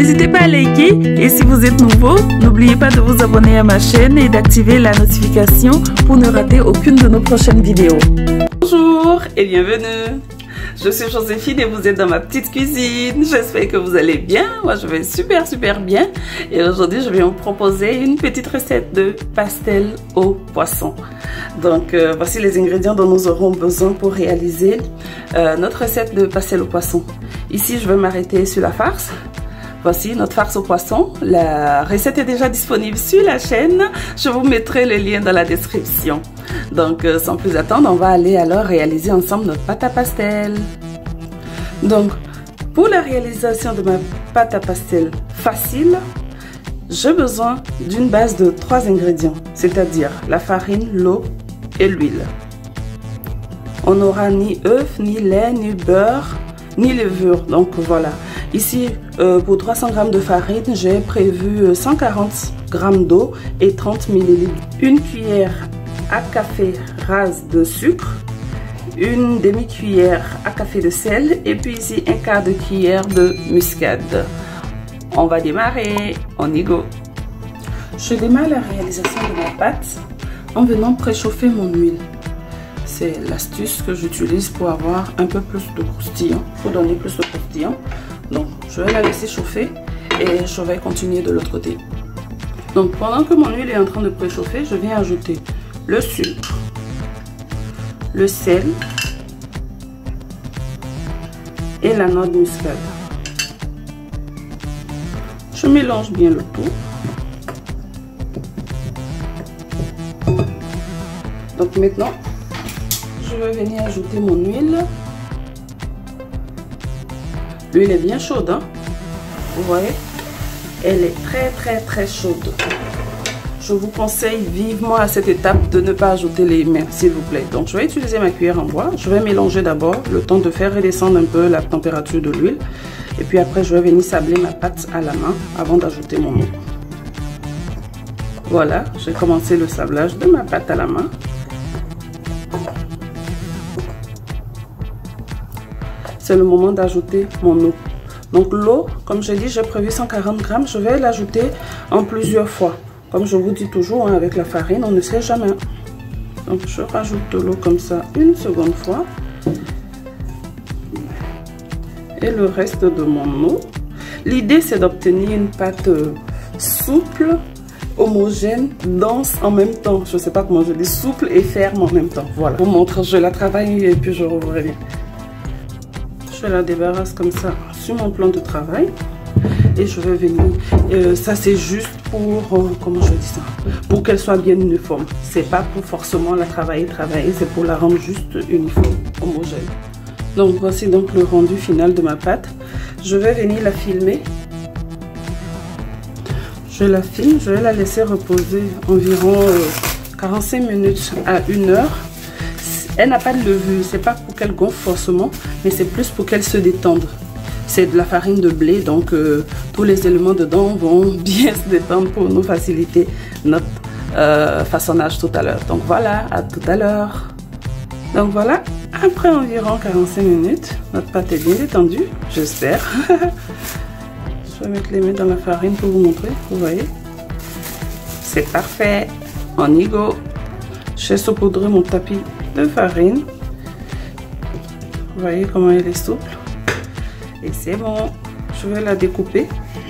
N'hésitez pas à liker et si vous êtes nouveau, n'oubliez pas de vous abonner à ma chaîne et d'activer la notification pour ne rater aucune de nos prochaines vidéos. Bonjour et bienvenue. Je suis Joséphine et vous êtes dans ma petite cuisine. J'espère que vous allez bien. Moi, je vais super bien. Et aujourd'hui, je vais vous proposer une petite recette de pastel au poisson. Donc, voici les ingrédients dont nous aurons besoin pour réaliser notre recette de pastel au poisson. Ici, je vais m'arrêter sur la farce. Voici notre farce au poisson. La recette est déjà disponible sur la chaîne. Je vous mettrai le lien dans la description. Donc, sans plus attendre, on va aller alors réaliser ensemble notre pâte à pastel. Donc, pour la réalisation de ma pâte à pastel facile, j'ai besoin d'une base de 3 ingrédients, c'est-à-dire la farine, l'eau et l'huile. On n'aura ni œuf, ni lait, ni beurre, ni levure. Donc voilà. Ici, pour 300 g de farine, j'ai prévu 140 g d'eau et 30 ml. Une cuillère à café rase de sucre, une demi-cuillère à café de sel et puis ici un quart de cuillère de muscade. On va démarrer, on y go. Je démarre la réalisation de ma pâte en venant préchauffer mon huile. C'est l'astuce que j'utilise pour avoir un peu plus de croustillant, pour donner plus de croustillant. Donc je vais la laisser chauffer et je vais continuer de l'autre côté. Donc pendant que mon huile est en train de préchauffer, je viens ajouter le sucre, le sel et la noix de muscade. Je mélange bien le tout. Donc maintenant, je vais venir ajouter mon huile. L'huile est bien chaude, hein? Vous voyez? Elle est très chaude. Je vous conseille vivement à cette étape de ne pas ajouter les mains, s'il vous plaît. Donc je vais utiliser ma cuillère en bois. Je vais mélanger d'abord, le temps de faire redescendre un peu la température de l'huile. Et puis après, je vais venir sabler ma pâte à la main avant d'ajouter mon eau. Voilà, j'ai commencé le sablage de ma pâte à la main. C'est le moment d'ajouter mon eau. Donc l'eau, comme je dis, j'ai prévu 140 g. Je vais l'ajouter en plusieurs fois. Comme je vous dis toujours, hein, avec la farine, on ne sait jamais. Donc je rajoute de l'eau comme ça une seconde fois. Et le reste de mon eau. L'idée, c'est d'obtenir une pâte souple, homogène, dense en même temps. Je ne sais pas comment je dis, souple et ferme en même temps. Voilà. Je vous montre, je la travaille et puis je reviens. Je la débarrasse comme ça sur mon plan de travail et je vais venir, ça c'est juste pour, comment je dis ça, pour qu'elle soit bien uniforme. C'est pas pour forcément la travailler, c'est pour la rendre juste uniforme, homogène. Donc voici donc le rendu final de ma pâte. Je vais venir la filmer. Je la filme, je vais la laisser reposer environ 45 minutes à 1 heure. Elle n'a pas de levure, c'est pas pour qu'elle gonfle forcément, mais c'est plus pour qu'elle se détende. C'est de la farine de blé, donc tous les éléments dedans vont bien se détendre pour nous faciliter notre façonnage tout à l'heure. Donc voilà, à tout à l'heure. Donc voilà, après environ 45 minutes, notre pâte est bien détendue, j'espère. Je vais mettre les mains dans la farine pour vous montrer, vous voyez. C'est parfait, on y go. J'ai saupoudré mon tapis de farine. Vous voyez comment elle est souple. Et c'est bon. Je vais la découper.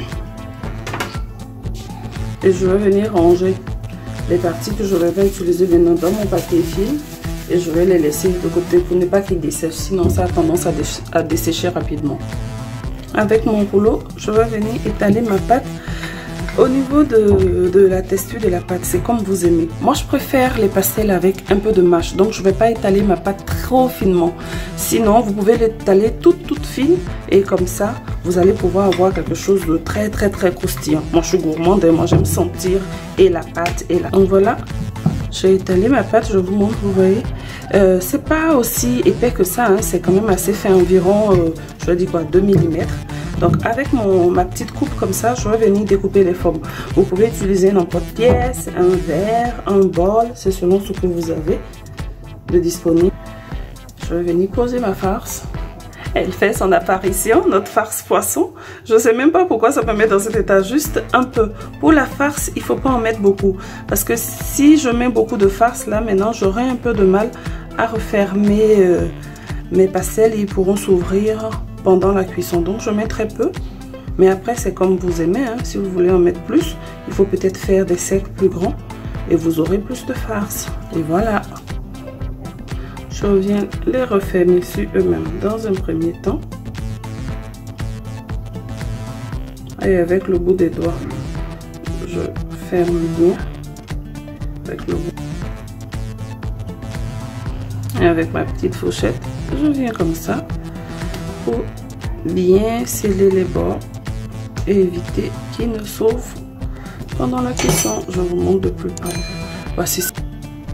Et je vais venir ranger les parties que je vais utiliser maintenant dans mon papier film. Et je vais les laisser de côté pour ne pas qu'ils dessèchent. Sinon ça a tendance à dessécher rapidement. Avec mon rouleau, je vais venir étaler ma pâte. Au niveau de la texture de la pâte, c'est comme vous aimez. Moi, je préfère les pastels avec un peu de mâche. Donc, je ne vais pas étaler ma pâte trop finement. Sinon, vous pouvez l'étaler toute fine. Et comme ça, vous allez pouvoir avoir quelque chose de très croustillant. Moi, je suis gourmande et moi, j'aime sentir et la pâte et la... Donc, voilà. J'ai étalé ma pâte, je vous montre, vous voyez. C'est pas aussi épais que ça. Hein. C'est quand même assez fin, environ, je vais dire quoi, 2 mm. Donc avec ma petite coupe comme ça, je vais venir découper les formes. Vous pouvez utiliser n'importe quelle pièce, un verre, un bol, c'est selon ce que vous avez de disponible. Je vais venir poser ma farce Elle fait son apparition, notre farce poisson. Je sais même pas pourquoi ça peut mettre dans cet état, juste un peu. Pour la farce, il faut pas en mettre beaucoup. Parce que si je mets beaucoup de farce là, maintenant, j'aurai un peu de mal à refermer mes pastels. Ils pourront s'ouvrir pendant la cuisson. Donc, je mets très peu. Mais après, c'est comme vous aimez. Hein. Si vous voulez en mettre plus, il faut peut-être faire des cercles plus grands. Et vous aurez plus de farce. Et voilà. Je viens les refermer sur eux-mêmes dans un premier temps. Et avec le bout des doigts, je ferme bien. Avec le bout. Et avec ma petite fourchette, je viens comme ça pour bien sceller les bords et éviter qu'ils ne s'ouvrent pendant la cuisson. Je vous montre de plus près. Voici ce.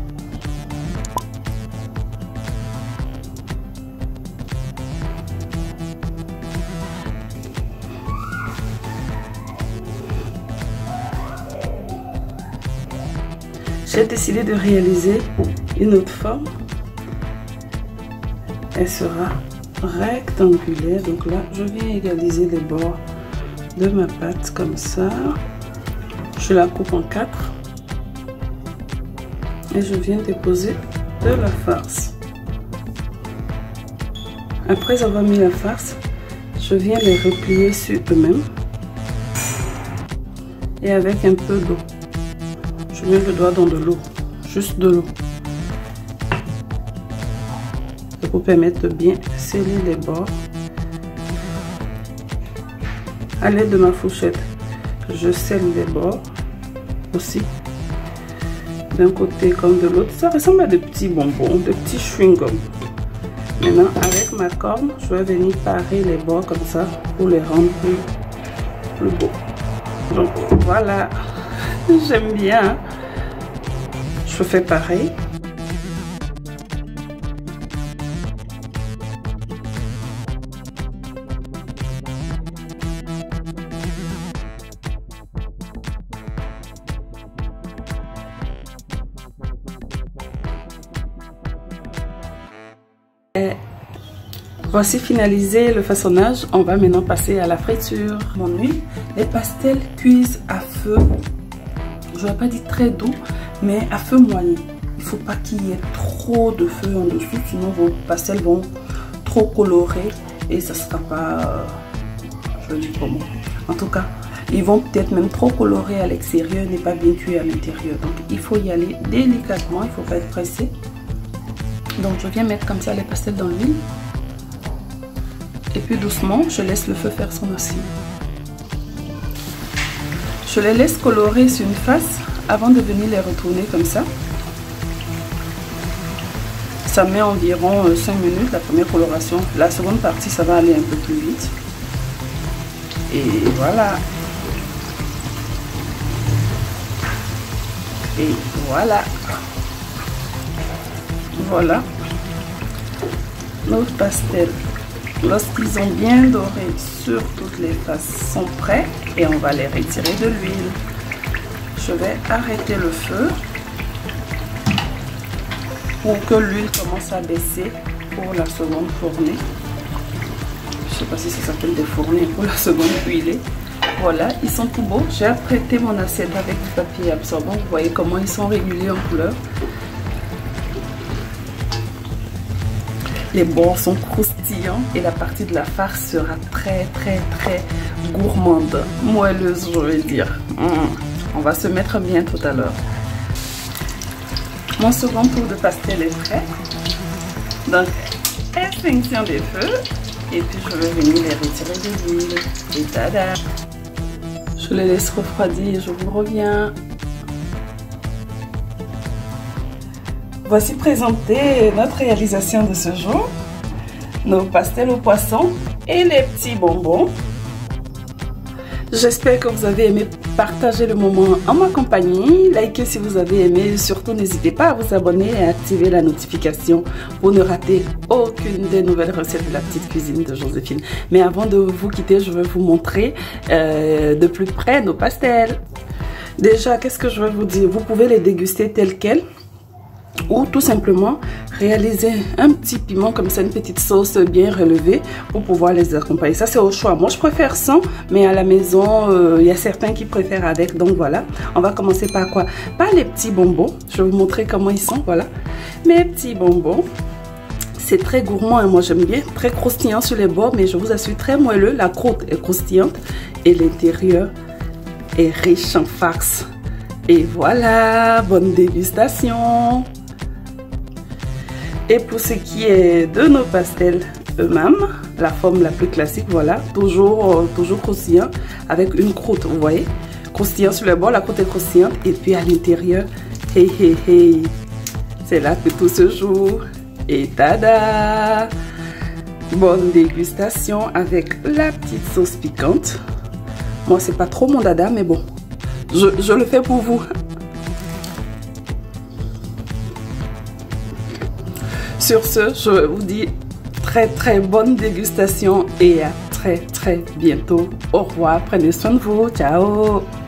J'ai décidé de réaliser une autre forme. Elle sera rectangulaire. Donc là, je viens égaliser les bords de ma pâte comme ça. Je la coupe en 4. Et je viens déposer de la farce. Après avoir mis la farce, je viens les replier sur eux-mêmes. Et avec un peu d'eau. Je mets le doigt dans de l'eau, juste de l'eau. Ça vous permettre de bien sceller les bords. À l'aide de ma fourchette, je scelle les bords aussi. D'un côté comme de l'autre. Ça ressemble à des petits bonbons, des petits chewing-gum. Maintenant, avec ma corne, je vais venir parer les bords comme ça pour les rendre plus beaux. Donc voilà, j'aime bien. Hein? Je fais pareil. Et voici finalisé le façonnage. On va maintenant passer à la friture. Mon huile, les pastels cuisent à feu. Je ne vais pas dire très doux, mais à feu moyen. Il ne faut pas qu'il y ait trop de feu en dessous, sinon vos pastels vont trop colorer et ça ne sera pas joli pour moi. En tout cas, ils vont peut-être même trop colorer à l'extérieur, n'est pas bien cuit à l'intérieur. Donc il faut y aller délicatement, il ne faut pas être pressé. Donc je viens mettre comme ça les pastels dans l'huile. Et puis doucement, je laisse le feu faire son aussi. Je les laisse colorer sur une face avant de venir les retourner comme ça. Ça met environ 5 minutes la première coloration. La seconde partie, ça va aller un peu plus vite. Et voilà. Et voilà. Voilà. Nos pastels, lorsqu'ils ont bien doré sur toutes les faces, sont prêts et on va les retirer de l'huile. Je vais arrêter le feu pour que l'huile commence à baisser pour la seconde fournée. Je ne sais pas si ça s'appelle des fournées pour la seconde huilée. Voilà, ils sont tout beaux. J'ai apprêté mon assiette avec du papier absorbant. Vous voyez comment ils sont réguliers en couleur. Les bords sont croustillants et la partie de la farce sera très gourmande, moelleuse je vais dire. On va se mettre bien tout à l'heure. Mon second tour de pastel est prêt. Donc extinction des feux et puis je vais venir les retirer de l'huile et tada. Je les laisse refroidir et je vous reviens. Voici présenté notre réalisation de ce jour. Nos pastels au poisson et les petits bonbons. J'espère que vous avez aimé partager le moment en ma compagnie. Likez si vous avez aimé. Surtout, n'hésitez pas à vous abonner et à activer la notification pour ne rater aucune des nouvelles recettes de la petite cuisine de Joséphine. Mais avant de vous quitter, je vais vous montrer de plus près nos pastels. Déjà, qu'est-ce que je vais vous dire? Vous pouvez les déguster tels quels. Ou tout simplement réaliser un petit piment comme ça, une petite sauce bien relevée pour pouvoir les accompagner. Ça c'est au choix. Moi je préfère sans, mais à la maison il y a certains qui préfèrent avec. Donc voilà, on va commencer par quoi? Par les petits bonbons. Je vais vous montrer comment ils sont. Voilà, mes petits bonbons. C'est très gourmand et moi j'aime bien, très croustillant sur les bords, mais je vous assure très moelleux. La croûte est croustillante et l'intérieur est riche en farce. Et voilà, bonne dégustation. Et pour ce qui est de nos pastels eux-mêmes, la forme la plus classique, voilà, toujours croustillant avec une croûte, vous voyez, croustillant sur les bords, la croûte est croustillante et puis à l'intérieur, hey hey hey, c'est là que tout se joue. Et tada! Bonne dégustation avec la petite sauce piquante. Moi, c'est pas trop mon dada, mais bon, je le fais pour vous. Sur ce, je vous dis très bonne dégustation et à très bientôt. Au revoir, prenez soin de vous. Ciao!